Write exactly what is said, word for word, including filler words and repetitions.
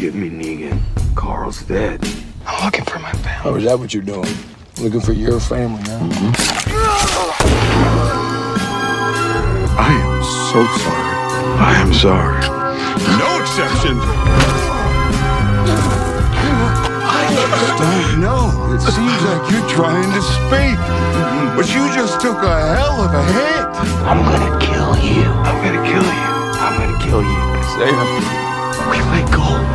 get me, Negan. Carl's dead. I'm looking for my family. Oh, is that what you're doing? Looking for your family, huh? Mm-hmm. I am so sorry. I am sorry. No exceptions. I just don't know. It seems like you're trying to speak, but you just took a hell of a hit. I'm gonna kill you. I'm gonna kill you. I'm gonna kill you. Say it. We let go.